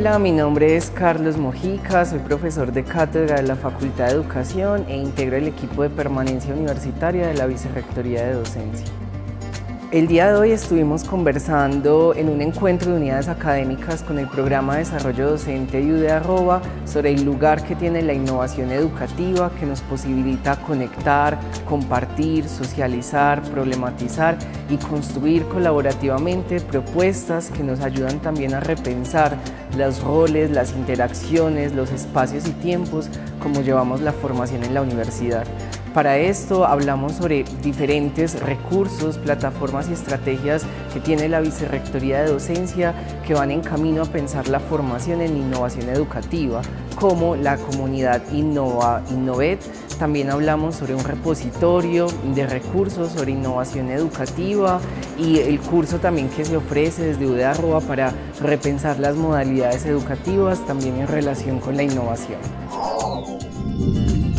Hola, mi nombre es Carlos Mojica, soy profesor de cátedra de la Facultad de Educación e integro el equipo de permanencia universitaria de la Vicerrectoría de Docencia. El día de hoy estuvimos conversando en un encuentro de unidades académicas con el Programa de Desarrollo Docente de UdeArroba sobre el lugar que tiene la innovación educativa que nos posibilita conectar, compartir, socializar, problematizar y construir colaborativamente propuestas que nos ayudan también a repensar los roles, las interacciones, los espacios y tiempos como llevamos la formación en la universidad. Para esto hablamos sobre diferentes recursos, plataformas y estrategias que tiene la Vicerrectoría de Docencia que van en camino a pensar la formación en innovación educativa, como la comunidad Innovet. También hablamos sobre un repositorio de recursos sobre innovación educativa y el curso también que se ofrece desde UdeArroba para repensar las modalidades educativas también en relación con la innovación.